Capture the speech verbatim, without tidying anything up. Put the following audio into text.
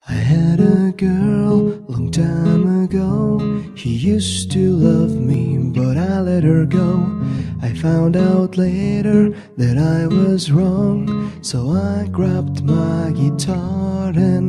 I had a girl long time ago. She used to love me, but I let her go. I found out later that I was wrong, so I grabbed my guitar and